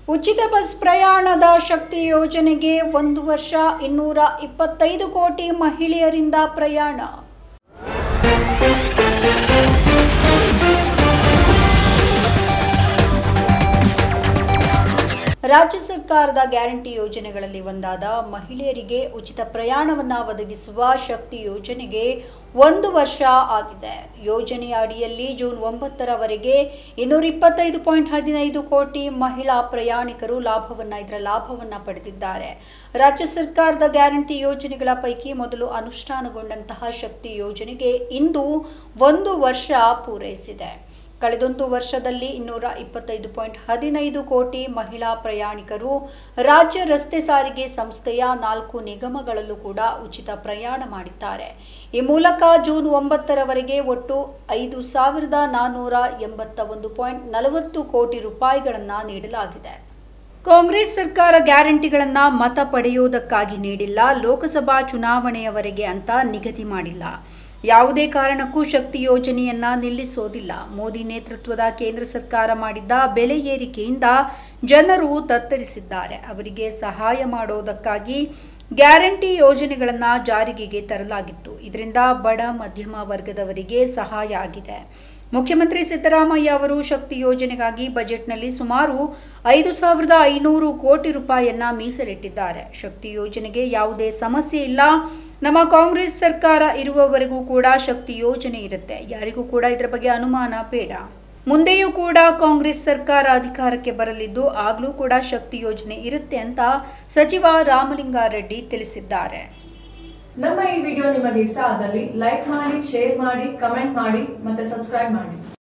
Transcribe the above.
ಉಚಿತ ಬಸ್ ಪ್ರಯಾಣದ ಶಕ್ತಿ ಯೋಜನೆಗೆ 1 ವರ್ಷ 225 ಕೋಟಿ ಮಹಿಳೆಯರಿಂದ ಪ್ರಯಾಣ. ರಾಜ್ಯ ಸರ್ಕಾರದ ಗ್ಯಾರಂಟಿ ಯೋಜನೆಗಳಲ್ಲಿ ಒಂದಾದ ಮಹಿಳೆಯರಿಗೆ ಉಚಿತ ಪ್ರಯಾಣವನ್ನು ಒದಗಿಸುವ ಶಕ್ತಿ ಯೋಜನೆಗೆ 1 ವರ್ಷ ಆಗಿದೆ. ಯೋಜನೆಯ ಅಡಿಯಲ್ಲಿ ಜೂನ್ 9 ರವರೆಗೆ 225.15 ಕೋಟಿ ಮಹಿಳಾ ಪ್ರಯಾಣಿಕರು ಇದರ ಲಾಭವನ್ನು ಪಡೆದಿದ್ದಾರೆ. ರಾಜ್ಯ ಸರ್ಕಾರದ ಗ್ಯಾರಂಟಿ ಯೋಜನೆಗಳ ಪೈಕಿ ಮೊದಲು ಅನುಷ್ಠಾನಗೊಂಡಂತಹ ಶಕ್ತಿ ಯೋಜನೆಗೆ ಇಂದು 1 ವರ್ಷ ಪೂರೈಸಿದೆ. ಕಳೆದೊಂದು ವರ್ಷದಲ್ಲಿ 225.15 ಕೋಟಿ ಮಹಿಳಾ ಪ್ರಯಾಣಿಕರು ರಾಜ್ಯ ರಸ್ತೆ ಸಾರಿಗೆ ಸಂಸ್ಥೆಯ 4 ನಿಗಮಗಳಲ್ಲೂ ಕೂಡ ಉಚಿತ ಪ್ರಯಾಣ ಮಾಡಿದ್ದಾರೆ. ಈ ಮೂಲಕ ಜೂನ್ 9 ರವರೆಗೆ ಒಟ್ಟು 5,481.40 ಕೋಟಿ ರೂಪಾಯಿಗಳನ್ನು ನೀಡಲಾಗಿದೆ. ಕಾಂಗ್ರೆಸ್ ಸರ್ಕಾರ ಗ್ಯಾರಂಟಿಗಳನ್ನು ಮತ ಪಡೆಯುವುದಕ್ಕಾಗಿ ನೀಡಿಲ್ಲ, ಲೋಕಸಭಾ ಚುನಾವಣೆಯವರೆಗೆ ಅಂತ ನಿಗದಿ ಮಾಡಿಲ್ಲ. ಯಾವುದೇ ಕಾರಣಕ್ಕೂ ಶಕ್ತಿ ಯೋಜನೆಯನ್ನ ನಿಲ್ಲಿಸೋದಿಲ್ಲ. ಮೋದಿ ನೇತೃತ್ವದ ಕೇಂದ್ರ ಸರ್ಕಾರ ಮಾಡಿದ್ದ ಬೆಲೆ ಏರಿಕೆಯಿಂದ ಜನರು ತತ್ತರಿಸಿದ್ದಾರೆ. ಅವರಿಗೆ ಸಹಾಯ ಮಾಡೋದಕ್ಕಾಗಿ ಗ್ಯಾರಂಟಿ ಯೋಜನೆಗಳನ್ನು ಜಾರಿಗೆ ತರಲಾಗಿತ್ತು. ಇದರಿಂದ ಬಡ ಮಧ್ಯಮ ವರ್ಗದವರಿಗೆ ಸಹಾಯ ಆಗಿದೆ. ಮುಖ್ಯಮಂತ್ರಿ ಸಿದ್ದರಾಮಯ್ಯ ಅವರು ಶಕ್ತಿ ಯೋಜನೆಗಾಗಿ ಬಜೆಟ್ನಲ್ಲಿ ಸುಮಾರು 5,500 ಕೋಟಿ ರೂಪಾಯಿಯನ್ನ ಮೀಸಲಿಟ್ಟಿದ್ದಾರೆ. ಶಕ್ತಿ ಯೋಜನೆಗೆ ಯಾವುದೇ ಸಮಸ್ಯೆ ಇಲ್ಲ. ನಮ್ಮ ಕಾಂಗ್ರೆಸ್ ಸರ್ಕಾರ ಇರುವವರೆಗೂ ಕೂಡ ಶಕ್ತಿ ಯೋಜನೆ ಇರುತ್ತೆ. ಯಾರಿಗೂ ಕೂಡ ಇದರ ಬಗ್ಗೆ ಅನುಮಾನ ಬೇಡ. ಮುಂದೆಯೂ ಕೂಡ ಕಾಂಗ್ರೆಸ್ ಸರ್ಕಾರ ಅಧಿಕಾರಕ್ಕೆ ಬರಲಿದ್ದು ಆಗ್ಲೂ ಕೂಡ ಶಕ್ತಿ ಯೋಜನೆ ಇರುತ್ತೆ ಅಂತ ಸಚಿವ ರಾಮಲಿಂಗಾರೆಡ್ಡಿ ತಿಳಿಸಿದ್ದಾರೆ. ನಮ್ಮ ಈ ವಿಡಿಯೋ ನಿಮಗೆ ಇಷ್ಟ ಆದಲ್ಲಿ ಲೈಕ್ ಮಾಡಿ, ಶೇರ್ ಮಾಡಿ, ಕಮೆಂಟ್ ಮಾಡಿ ಮತ್ತೆ ಸಬ್ಸ್ಕ್ರೈಬ್ ಮಾಡಿ.